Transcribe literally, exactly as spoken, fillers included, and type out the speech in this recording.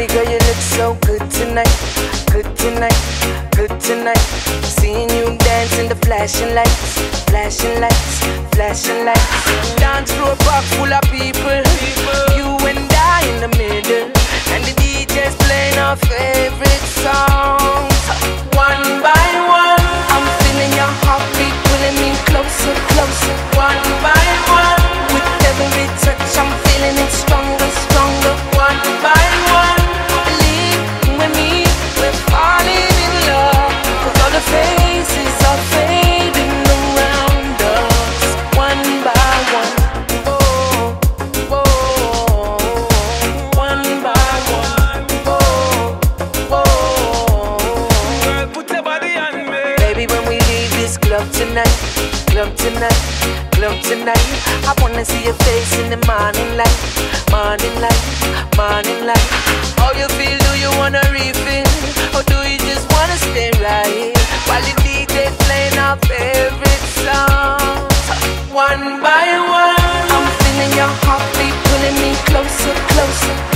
Baby girl, you look so good tonight, good tonight, good tonight. Seeing you dance in the flashing lights, flashing lights, flashing lights. Dance floor park full of people, you and I in the middle, and the D J's playing our favorite songs. One by one, I'm feeling your heartbeat pulling me closer, closer. One by one, with every touch I'm feeling it stronger, stronger. One by one, believe with me, we're falling in love, 'cause all the faces are fading around us. One by one, oh, oh, one by one, oh, oh. Girl, put your body on me. Baby, when we leave this club tonight, club tonight, club tonight, I wanna see your face in the morning light, morning light, morning light. How you feel? Do you wanna refill, or do you just wanna stay right while the D J's playing our favorite songs? One by one, I'm feeling your heartbeat pulling me closer, closer.